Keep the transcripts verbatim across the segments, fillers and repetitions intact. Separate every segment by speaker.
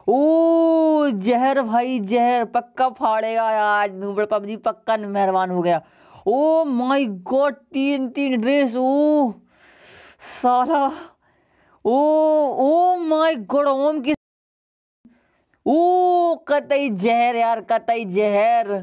Speaker 1: ओ जहर भाई जहर पक्का फाड़ेगा आज नूबड़ पबजी पक्का मेहरबान हो गया। ओ माय गॉड तीन तीन ड्रेस ओ साला। ओ ओ माय गॉड ओम की ओ कतई जहर यार कतई जहर।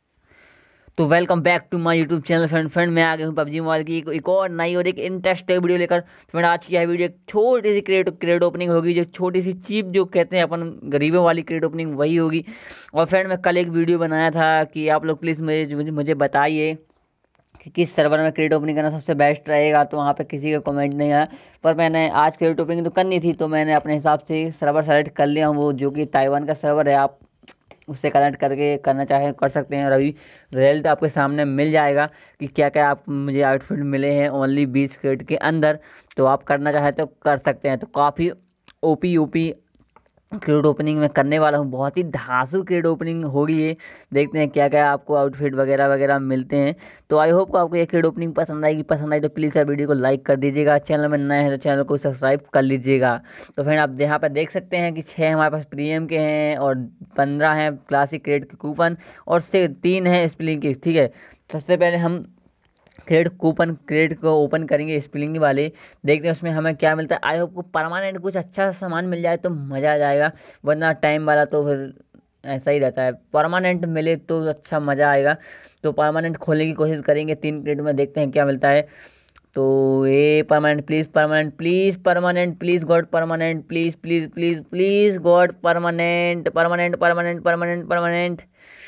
Speaker 1: तो welcome back to my YouTube channel friend friend मैं आ गया हूँ पबजी मोबाइल की एक, एक और नई और एक इंटरेस्टिंग वीडियो लेकर। फ्रेंड आज की यह वीडियो एक छोटी सी क्रेड क्रेड ओपनिंग होगी, जो छोटी सी चीप जो कहते हैं अपन गरीबों वाली क्रेड ओपनिंग वही होगी। और फ्रेंड मैं कल एक वीडियो बनाया था कि आप लोग प्लीज़ मुझे मुझे, मुझे बताइए कि किस सर्वर में क्रेड ओपनिंग करना सबसे बेस्ट रहेगा। तो वहाँ पे किसी का कमेंट नहीं आया, पर मैंने आज क्रेड ओपनिंग तो करनी थी तो मैंने अपने हिसाब से सर्वर सेलेक्ट कर लिया हूँ, वो जो कि ताइवान का सर्वर है। आप उससे कनेक्ट करके करना चाहें कर सकते हैं और अभी रिजल्ट आपके सामने मिल जाएगा कि क्या क्या आप मुझे आउटफिट मिले हैं ओनली बीस क्रेड के अंदर। तो आप करना चाहें तो कर सकते हैं। तो काफ़ी ओपी ओपी क्रेड ओपनिंग में करने वाला हूँ, बहुत ही धांसू क्रेड ओपनिंग होगी ये। देखते हैं क्या क्या आपको आउटफिट वगैरह वगैरह मिलते हैं। तो आई होप को आपको ये क्रेड ओपनिंग पसंद आएगी। पसंद आई तो प्लीज़ यार वीडियो को लाइक कर दीजिएगा, चैनल में नए हैं तो चैनल को सब्सक्राइब कर लीजिएगा। तो फ्रेंड आप यहाँ पर देख सकते हैं कि छः हमारे पास प्रीमियम के हैं और पंद्रह हैं क्लासिक क्रेड के कूपन और से तीन हैं स्प्लिंग के। ठीक है, सबसे पहले हम क्रेड कूपन क्रेड को ओपन करेंगे स्प्लिंग वाले, देखते हैं उसमें हमें क्या मिलता है। आई होप को परमानेंट कुछ अच्छा सामान मिल जाए तो मज़ा आ जाएगा, वरना टाइम वाला तो फिर ऐसा ही रहता है। परमानेंट मिले तो अच्छा मज़ा आएगा। तो परमानेंट खोलने की कोशिश करेंगे तीन क्रेड में, देखते हैं क्या मिलता है। तो ये permanent please permanent please permanent please god permanent please please please please god permanent permanent permanent permanent permanent.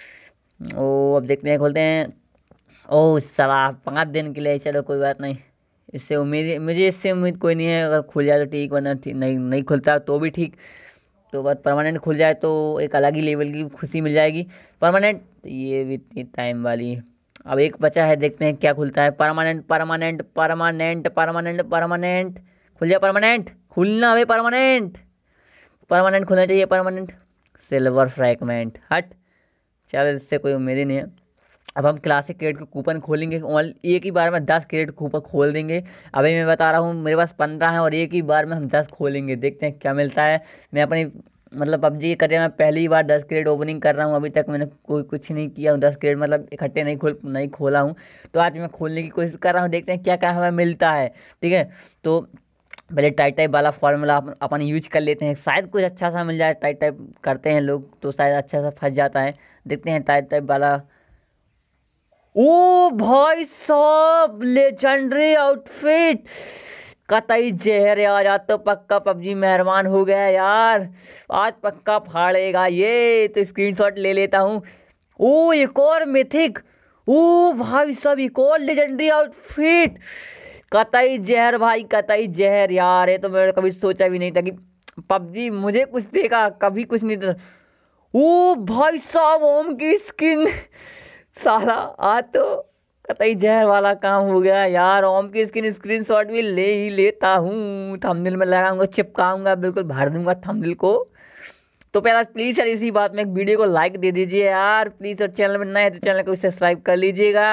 Speaker 1: ओ अब देखते हैं, खोलते हैं। ओह साला पाँच दिन के लिए, चलो कोई बात नहीं। इससे उम्मीद मुझे इससे उम्मीद कोई नहीं है, अगर खुल जाए तो ठीक, वरना ठीक नहीं नहीं खुलता तो भी ठीक। तो बस परमानेंट खुल जाए तो एक अलग ही लेवल की खुशी मिल जाएगी। परमानेंट ये भी इतनी टाइम वाली। अब एक बचा है, देखते हैं क्या खुलता है। Permanent permanent permanent permanent permanent खुल जाए। परमानेंट खुलना भाई, परमानेंट परमानेंट खुलना चाहिए। परमानेंट सिल्वर फ्रैगमेंट हट, चलो इससे कोई उम्मीद ही नहीं है। अब हम क्लासिक क्रेडिट के कूपन खोलेंगे, ओनली एक ही बार में दस क्रेडिट कूपन खोल देंगे। अभी मैं बता रहा हूँ मेरे पास पंद्रह हैं और एक ही बार में हम दस खोलेंगे, देखते हैं क्या मिलता है। मैं अपनी मतलब पबजी कर मैं पहली बार दस क्रेडिट ओपनिंग कर रहा हूँ, अभी तक मैंने कोई कुछ नहीं किया हूँ। दस क्रेडिट मतलब इकट्ठे नहीं खोल नहीं खोला हूँ, तो आज मैं खोलने की कोशिश कर रहा हूँ, देखते हैं क्या क्या हमें मिलता है। ठीक है, तो पहले टाइप टाइप वाला फार्मूला अपन यूज कर लेते हैं, शायद कुछ अच्छा सा मिल जाए। टाइप टाइप करते हैं लोग तो शायद अच्छा सा फंस जाता है, देखते हैं टाइप टाइप वाला। ओ भाई साहब लेजेंडरी आउटफिट, कतई जहर यार, आज तो पक्का पबजी मेहरबान हो गया यार, आज पक्का फाड़ेगा ये। तो स्क्रीनशॉट ले लेता हूँ। ओ एक और मिथिक, ओ भाई साहब एक और लेजेंडरी आउटफिट, कतई जहर भाई कतई जहर यार। ये तो मैंने कभी सोचा भी नहीं था कि पबजी मुझे कुछ देगा, कभी कुछ नहीं था। ओ भाई साहब ओम की स्किन, साला आज तो कतई जहर वाला काम हो गया यार। ओम की स्किन स्क्रीनशॉट भी ले ही लेता हूँ, थंबनेल में लगाऊंगा, चिपकाऊंगा, बिल्कुल भर दूंगा थंबनेल को। तो पहला प्लीज़ यार इसी बात में एक वीडियो को लाइक दे दीजिए यार प्लीज़, और चैनल में नए हैं तो चैनल को सब्सक्राइब कर लीजिएगा।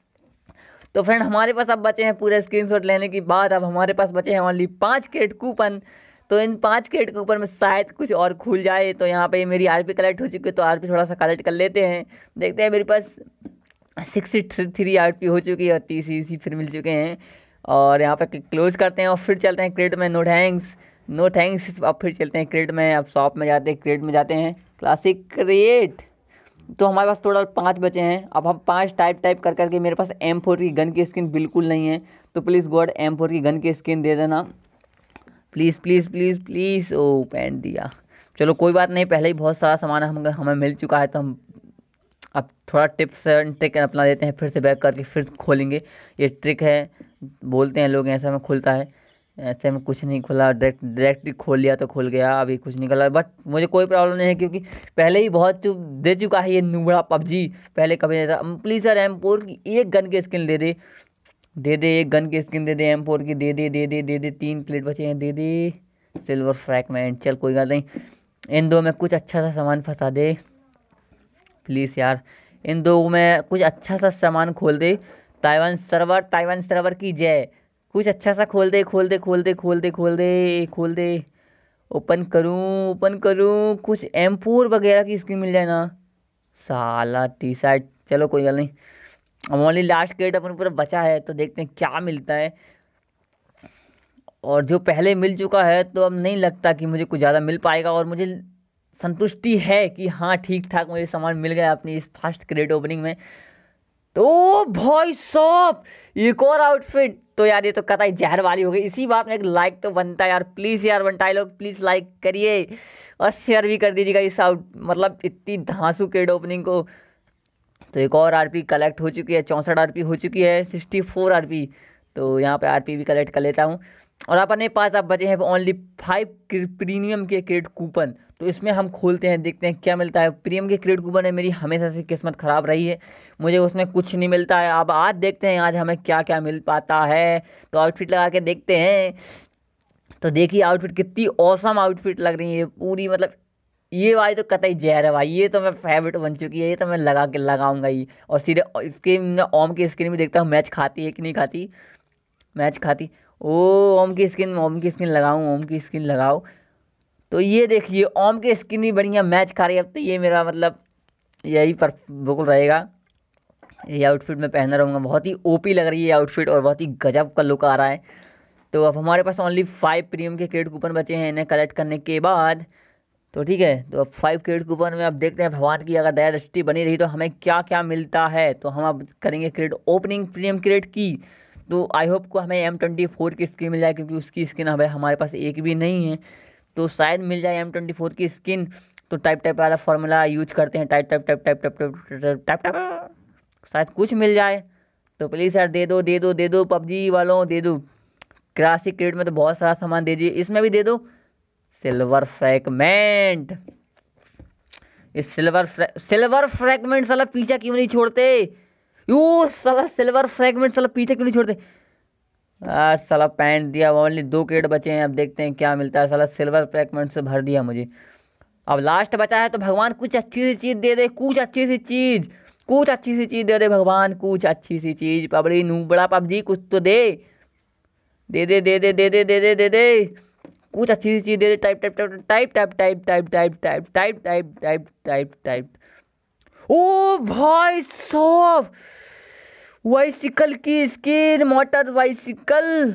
Speaker 1: तो फ्रेंड हमारे पास अब बचे हैं पूरे स्क्रीनशॉट लेने की बाद, अब हमारे पास बचे हैं ओनली पाँच क्रेडिट कूपन। तो इन पाँच क्रेडिट कूपन में शायद कुछ और खुल जाए। तो यहाँ पे मेरी आरपी कलेक्ट हो चुकी है, तो आरपी थोड़ा सा कलेक्ट कर लेते हैं। देखते हैं, मेरे पास सिक्सटी थ्री आरपी हो चुकी है और तीस इसी फिर मिल चुके हैं। और यहाँ पे क्लोज करते हैं और फिर चलते हैं क्रेडिट में। नो थैंक्स नो थैंक्स अब फिर चलते हैं क्रेडिट में। अब शॉप में जाते हैं, क्रेडिट में जाते हैं, क्लासिक क्रिएट। तो हमारे पास टोटल पाँच बचे हैं। अब हम पांच टाइप टाइप कर करके, मेरे पास एम फोर की गन की स्किन बिल्कुल नहीं है, तो प्लीज़ गॉड एम फोर की गन की स्किन दे देना प्लीज़ प्लीज़ प्लीज़ प्लीज़। ओ पहन दिया, चलो कोई बात नहीं, पहले ही बहुत सारा सामान हम हमें मिल चुका है। तो हम अब थोड़ा टिप्स एंड ट्रिक अपना देते हैं, फिर से बैक करके फिर खोलेंगे। ये ट्रिक है बोलते हैं लोग, ऐसा में खुलता है, ऐसे में कुछ नहीं खुला, डायरेक्ट डायरेक्टली खोल लिया तो खुल गया। अभी कुछ निकला, बट मुझे कोई प्रॉब्लम नहीं है क्योंकि पहले ही बहुत चुप दे चुका है ये नूबड़ा पबजी। पहले कभी नहीं था। प्लीज़ सर एम फोर की एक गन की स्किन दे दे दे दे एक गन की स्किन दे दे एम फोर की, दे दे दे दे दे दे तीन प्लेट बचे हैं, दे दे सिल्वर फ्रैगमेंट। चल कोई बात नहीं, इन दो में कुछ अच्छा सा सामान फंसा दे प्लीज़ यार, इन दो में कुछ अच्छा सा सामान खोल दे। ताइवान सर्वर ताइवान सर्वर की जय, कुछ अच्छा सा खोल दे खोल दे खोल दे खोल दे खोल दे खोल दे। ओपन करूँ ओपन करूँ कुछ एम फोर वगैरह की स्किन मिल जाए ना। साला टी शर्ट, चलो कोई गल नहीं। अब ओनली लास्ट क्रेट अपन पूरा बचा है, तो देखते हैं क्या मिलता है। और जो पहले मिल चुका है तो अब नहीं लगता कि मुझे कुछ ज़्यादा मिल पाएगा, और मुझे संतुष्टि है कि हाँ ठीक ठाक मुझे सामान मिल गया अपनी इस फर्स्ट क्रेट ओपनिंग में। तो भाई साहब एक और आउटफिट, तो यार ये तो कतई जहर वाली हो गई। इसी बात में एक लाइक तो बनता है यार, प्लीज़ यार बनता लोग, प्लीज़ लाइक करिए और शेयर भी कर दीजिएगा इस आउट मतलब इतनी धांसू क्रेट ओपनिंग को। तो एक और आरपी कलेक्ट हो चुकी है, चौंसठ आरपी हो चुकी है, सिक्सटी फोर आरपी। तो यहाँ पे आरपी भी कलेक्ट कर लेता हूँ। और अपने पास अब बचे हैं ओनली फाइव प्रीमियम के क्रेडिट कूपन। तो इसमें हम खोलते हैं, देखते हैं क्या मिलता है। प्रीमियम के क्रेडिट कूपन है, मेरी हमेशा से किस्मत ख़राब रही है, मुझे उसमें कुछ नहीं मिलता है। अब आज देखते हैं आज हमें क्या क्या मिल पाता है। तो आउटफिट लगा के देखते हैं। तो देखिए आउटफिट कितनी औसम आउटफिट लग रही है पूरी, मतलब ये वाली तो कतई जहर है भाई, ये तो मैं फेवरेट बन चुकी है, ये तो मैं लगा के लगाऊंगा ही। और सीधे इसके मैं ओम की स्किन भी देखता हूँ मैच खाती है कि नहीं खाती। मैच खाती। ओ ओम की स्किन, ओम की स्किन लगाऊं, ओम की स्किन लगाओ। तो ये देखिए ओम की स्किन भी बढ़िया मैच खा रही है। अब तो ये मेरा मतलब यही पर बिल्कुल रहेगा, ये आउटफिट मैं पहना रहूँगा। बहुत ही ओपी लग रही है आउटफिट और बहुत ही गजब का लुक आ रहा है। तो अब हमारे पास ओनली फाइव प्रीमियम के क्रेडिट कूपन बचे हैं इन्हें कलेक्ट करने के बाद। तो ठीक है, तो अब फाइव क्रेडिट कूपन में अब देखते हैं भगवान की अगर दया दृष्टि बनी रही तो हमें क्या क्या मिलता है। तो हम अब करेंगे क्रेडिट ओपनिंग प्रीमियम क्रेडिट की। तो आई होप को हमें एम ट्वेंटी फोर की स्किन मिल जाए, क्योंकि उसकी स्किन हमें हमारे पास एक भी नहीं है। तो शायद मिल जाए एम ट्वेंटी फोर की स्किन। तो टाइप टाइप वाला फॉर्मूला यूज करते हैं, type type type type type type type type, शायद कुछ मिल जाए। तो प्लीज़ यार दे दो दे दो दे दो पबजी वालों, दे दो। क्लासिक क्रेडिट में तो बहुत सारा सामान दे दीजिए, इसमें भी दे दो। सिल्वर फ्रैगमेंट, इस सिल्वर सिल्वर फ्रैगमेंट साला पीछा क्यों नहीं छोड़ते। यू साला सिल्वर फ्रैगमेंट साला पीछे क्यों नहीं छोड़ते यार। साला पैंट दिया, ओनली दो क्रेड बचे हैं। अब देखते हैं क्या मिलता है। साला सिल्वर फ्रैगमेंट से भर दिया मुझे। अब लास्ट बचा है, तो भगवान कुछ अच्छी सी चीज़ दे दे, कुछ अच्छी सी चीज़, कुछ अच्छी सी चीज़ दे दे भगवान, कुछ अच्छी सी चीज़। पबड़ी नूबड़ा पबजी कुछ तो दे दे दे दे दे दे दे दे दे दे दे कुछ अच्छी सी चीज़ दे दे। Type type type type type type type type type type type type type type. ओ भाई साहब बाइसिकल की स्किन, मोटर बाइसिकल,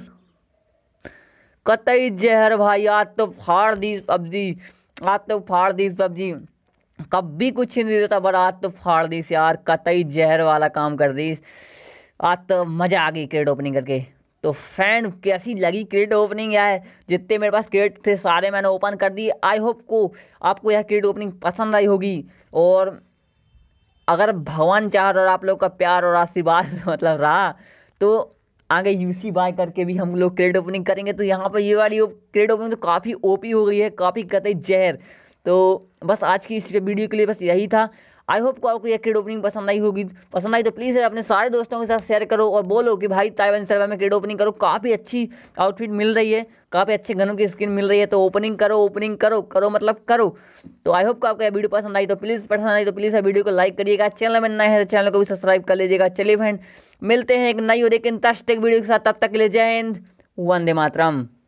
Speaker 1: कतई जहर भाई। आज तो फाड़ दी पबजी, आज तो फाड़ दी पबजी। कभी कुछ नहीं देता पर आज तो फाड़ दी यार, कतई जहर वाला काम कर दी। आज तो मज़ा आ गई क्रेड ओपनिंग करके। तो फैन कैसी लगी क्रेड ओपनिंग यार, जितने मेरे पास क्रेड थे सारे मैंने ओपन कर दिए। आई होप को आपको यह क्रेड ओपनिंग पसंद आई होगी। और अगर भगवान चाह और आप लोग का प्यार और आशीर्वाद मतलब रहा तो आगे यूसी बाय करके भी हम लोग क्रेड ओपनिंग करेंगे। तो यहाँ पर ये वाली क्रेड ओपनिंग तो काफ़ी ओपी हो गई है, काफ़ी कतई जहर। तो बस आज की इस वीडियो के लिए बस यही था। आई होप को आपको यह क्रेड ओपनिंग पसंद आई होगी। पसंद आई तो प्लीज़ अपने सारे दोस्तों के साथ शेयर करो और बोलो कि भाई ताइवान सर्वर में क्रेड ओपनिंग करो, काफ़ी अच्छी आउटफिट मिल रही है, काफ़ी अच्छे गनों की स्किन मिल रही है। तो ओपनिंग करो, ओपनिंग करो करो मतलब करो। तो आई होप को आपको यह वीडियो पसंद आई तो प्लीज़ पसंद आई तो प्लीज़ वीडियो को लाइक करिएगा। चैनल में नए हैं तो चैनल को भी सब्सक्राइब कर लीजिएगा। चलिए फ्रेंड, मिलते हैं एक नई और एक इंटरेस्टिंग वीडियो के साथ, तब तक के लिए जय हिंद, वंदे मातरम।